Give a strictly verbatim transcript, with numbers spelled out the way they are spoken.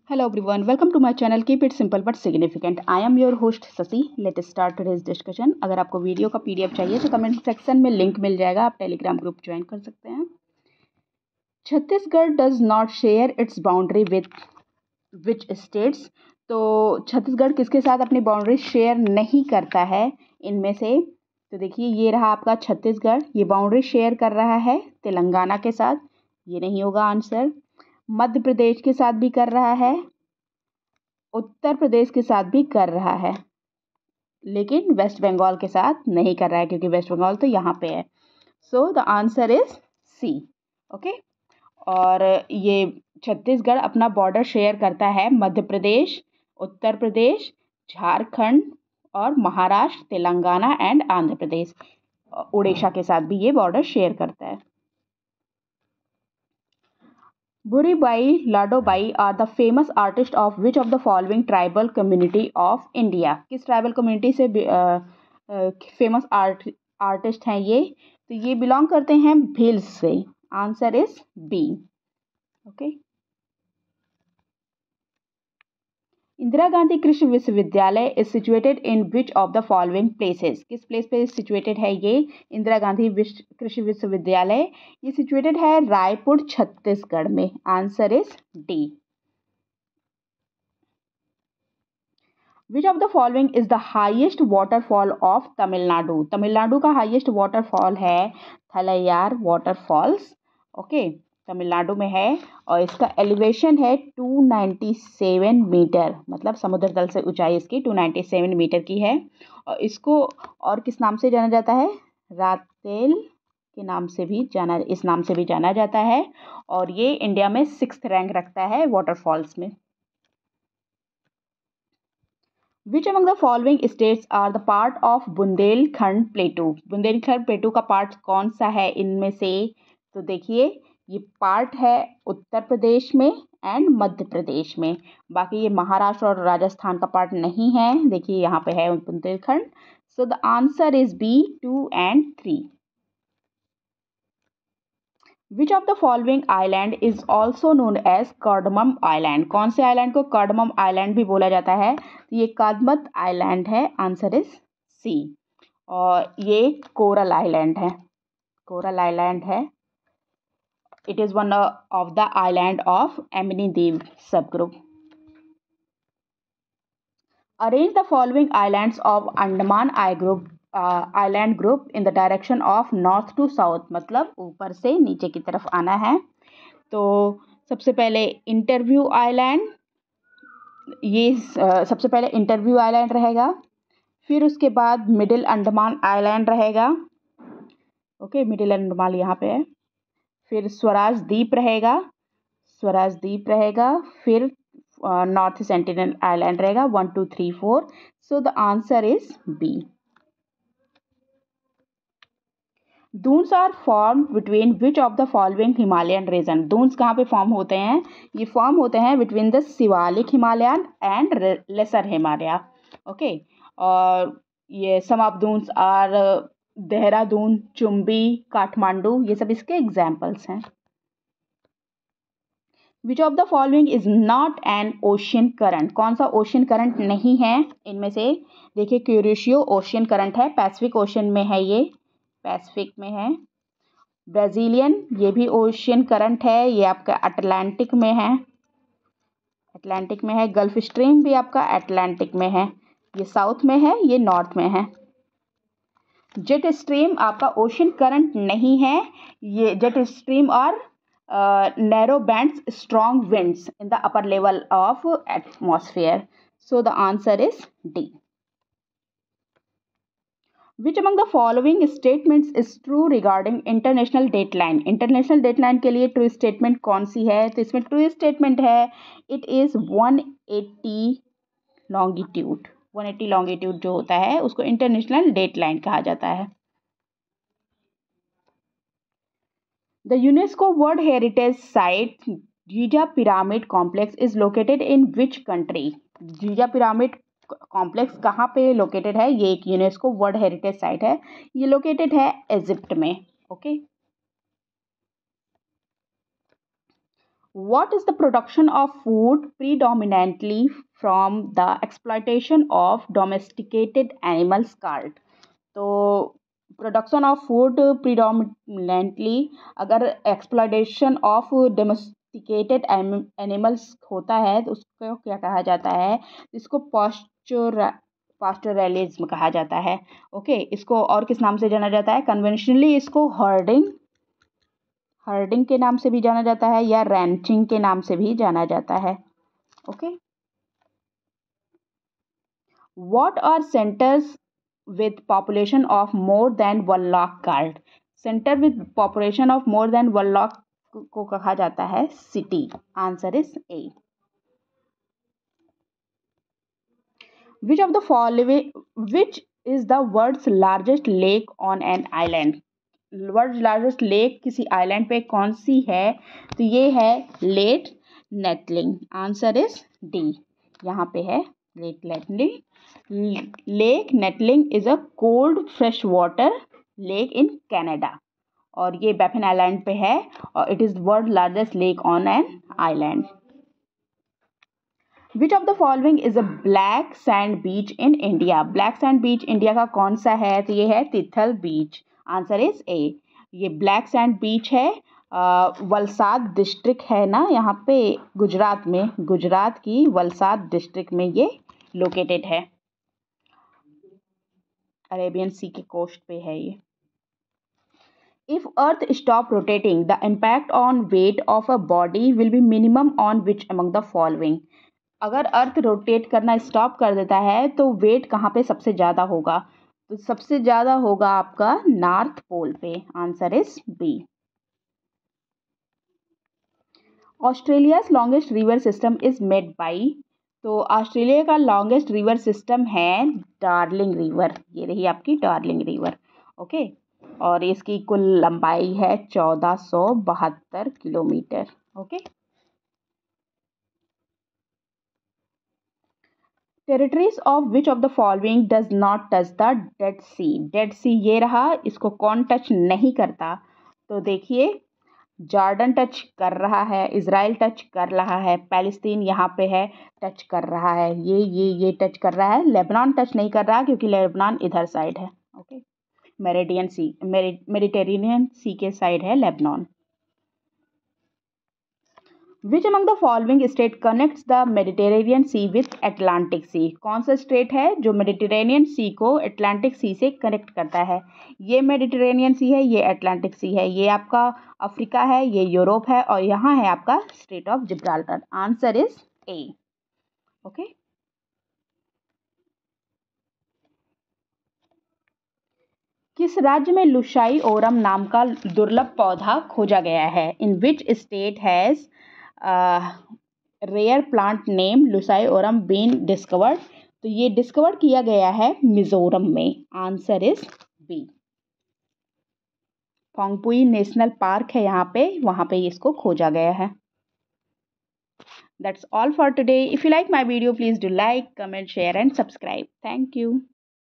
Hello everyone, welcome to my channel. Keep it simple but significant. I am your host Sasi. Let's start today's discussion. अगर आपको video का PDF चाहिए तो comment section में link मिल जाएगा, आप टेलीग्राम ग्रुप ज्वाइन कर सकते हैं. Chhattisgarh does not share its boundary with which states. तो छत्तीसगढ़ किसके साथ अपनी बाउंड्री शेयर नहीं करता है इनमें से? तो देखिए, ये रहा आपका छत्तीसगढ़, ये बाउंड्री शेयर कर रहा है तेलंगाना के साथ, ये नहीं होगा आंसर. मध्य प्रदेश के साथ भी कर रहा है, उत्तर प्रदेश के साथ भी कर रहा है, लेकिन वेस्ट बंगाल के साथ नहीं कर रहा है क्योंकि वेस्ट बंगाल तो यहाँ पे है. So the answer is C. Okay, और ये छत्तीसगढ़ अपना बॉर्डर शेयर करता है मध्य प्रदेश, उत्तर प्रदेश, झारखंड और महाराष्ट्र, तेलंगाना एंड आंध्र प्रदेश, उड़ीसा के साथ भी ये बॉर्डर शेयर करता है. Bhuribai Ladobai are the famous artist of which of the following tribal community of India? किस ट्राइबल कम्युनिटी से फेमस आर्ट आर्टिस्ट हैं ये? तो ये बिलोंग करते हैं भील्स से. Answer is B. Okay. Indira Gandhi Krishi Vishwavidyalaya is situated in which of the following places? किस प्लेस पे सिचुएटेड है ये इंदिरा गांधी विश्व कृषि विश्वविद्यालय? ये सिचुएटेड है रायपुर, छत्तीसगढ़ में. Answer is D. Which of the following is the highest waterfall of Tamil Nadu? Tamil Nadu का हाइएस्ट वाटरफॉल है थलैयार वाटरफॉल्स. ओके, तमिलनाडु में है और इसका एलिवेशन है टू नाइन्टी सेवन मीटर, मतलब समुद्र तल से ऊंचाई इसकी टू नाइन्टी सेवन मीटर की है. और इसको और किस नाम से जाना जाता है? रातेल के नाम से भी जाना इस नाम से भी जाना जाता है, और ये इंडिया में सिक्स्थ रैंक रखता है वाटरफॉल्स में. Which among the following states are the part of Bundelkhand प्लेटू? Bundelkhand प्लेटू का पार्ट कौन सा है इनमें से? तो देखिए, ये पार्ट है उत्तर प्रदेश में एंड मध्य प्रदेश में. बाकी ये महाराष्ट्र और राजस्थान का पार्ट नहीं है. देखिए यहाँ पे है Bundelkhand. So the answer is B, two and three. Which of the following island is also known as cardamom island? कौन से आइलैंड को कार्डमम आइलैंड भी बोला जाता है? तो ये कादमत आइलैंड है. Answer is C. और ये कोरल आइलैंड है. कोरल आइलैंड है. It is one of the island of Amini Dweep subgroup. Arrange the following islands of Andaman I group island group in the direction of north to south, मतलब ऊपर से नीचे की तरफ आना है. तो सबसे पहले इंटरव्यू आइलैंड, ये uh, सबसे पहले इंटरव्यू आइलैंड रहेगा. फिर उसके बाद मिडिल अंडमान आइलैंड रहेगा. ओके, मिडिल अंडमान यहाँ पे है. फिर स्वराज द्वीप रहेगा, स्वराज द्वीप रहेगा. फिर नॉर्थ सेंटिनल आइलैंड रहेगा. One two three four. So the answer is B. Duns are form between which of the following Himalayan region? Duns कहाँ पे फॉर्म होते हैं? ये फॉर्म होते हैं between the Shivalik Himalayan and lesser Himalaya. Okay, और ये some of duns are Dehradun, Chumbi, Kathmandu, ये सब इसके एग्जाम्पल्स हैं. Which of the following is not an ocean current? कौन सा ओशियन करंट नहीं है इनमें से? देखिए, क्यूरिशियो ओशियन करंट है, पैसिफिक ओशियन में है, ये पैसिफिक में है. ब्राज़ीलियन, ये भी ओशियन करंट है, ये आपका अटलांटिक में है, अटलांटिक में है. गल्फ स्ट्रीम भी आपका अटलांटिक में है, ये साउथ में है, ये नॉर्थ में है. जेट स्ट्रीम आपका ओशियन करंट नहीं है. ये जेट स्ट्रीम और narrow bands strong winds in the upper level of atmosphere. So the answer is D. Which among the following statements is true regarding international dateline? International dateline के लिए true statement कौन सी है? तो इसमें true statement है it is one eighty longitude. One eighty longitude जो होता है उसको इंटरनेशनल डेटलाइन कहा जाता है. The UNESCO world heritage site Giza pyramid complex is located in which country? Giza pyramid complex कहाँ पे लोकेटेड है? ये एक यूनेस्को वर्ल्ड हेरिटेज साइट है, ये लोकेटेड है इजिप्ट में. Okay. What is the production of food predominantly from the exploitation of domesticated animals called? तो प्रोडक्शन ऑफ फूड प्रीडोमिनेंटली अगर एक्सप्लॉयटेशन ऑफ डोमेस्टिकेटेड एनिमल्स होता है तो उसको क्या कहा जाता है? इसको पास्चर पास्चरलिज्म कहा जाता है। ओके, इसको और किस नाम से जाना जाता है? कन्वेंशनली इसको हर्डिंग हर्डिंग के नाम से भी जाना जाता है या रैंचिंग के नाम से भी जाना जाता है। Okay, what are centres with population of more than one lakh called? Center with population of more than one lakh को कहा जाता है city. Answer is A. Which of the following which is the world's largest lake on an island? World largest lake किसी island पे कौन सी है? तो ये है lake Nettilling. Answer is D, यहाँ पे है lake Nettilling. Lake Nettilling is a cold fresh water lake in Canada और ये बैफिन आइलैंड पे है और it is world largest lake on an island. Which of the following is a black sand beach in India? Black sand beach India का कौन सा है? तो ये है तिथल बीच। आंसर इज ए, ये ब्लैक सैंड बीच है। वलसाड डिस्ट्रिक्ट है ना यहाँ पे गुजरात में, गुजरात की वलसाड डिस्ट्रिक्ट में ये लोकेटेड है। अरेबियन सी के कोस्ट पे है ये। If earth stop rotating the impact on weight of a body will be minimum on which among the following? अगर अर्थ रोटेट करना स्टॉप कर देता है तो वेट कहाँ पे सबसे ज़्यादा होगा? तो सबसे ज़्यादा होगा आपका नॉर्थ पोल पे। Answer is B. Australia's longest river system is made by? तो ऑस्ट्रेलिया का लॉन्गेस्ट रिवर सिस्टम है डार्लिंग रिवर। ये रही आपकी डार्लिंग रिवर। ओके, और इसकी कुल लंबाई है चौदह सौ बहत्तर kilometre. Okay, territories of which of the following does not touch the dead sea? Dead sea ये रहा, इसको कौन टच नहीं करता? तो देखिए, जॉर्डन टच कर रहा है, इजराइल टच कर रहा है, पैलेस्तीन यहाँ पे है टच कर रहा है, ये ये ये टच कर रहा है। लेबनान टच नहीं कर रहा क्योंकि लेबनान इधर साइड है। Okay, Mediterranean sea Mediterranean sea के साइड है Lebanon. Which among the following state connects the Mediterranean sea with Atlantic sea? कौन सा स्टेट है जो मेडिटेरेनियन सी को अटलांटिक सी से कनेक्ट करता है? ये मेडिटेरेनियन सी है, ये अटलांटिक सी है, ये आपका अफ्रीका है, ये यूरोप है और यहाँ है आपका state of Gibraltar. Answer is A. Okay, किस राज्य में लुशाई ओरम नाम का दुर्लभ पौधा खोजा गया है? In which state has rare plant name लुसाई ओरम बीन डिस्कवर्ड? तो ये डिस्कवर किया गया है मिजोरम में। Answer is B. Phawngpui national park है यहाँ पे, वहाँ पे इसको खोजा गया है। That's all for today. If you like my video, please do like, comment, share and subscribe. Thank you.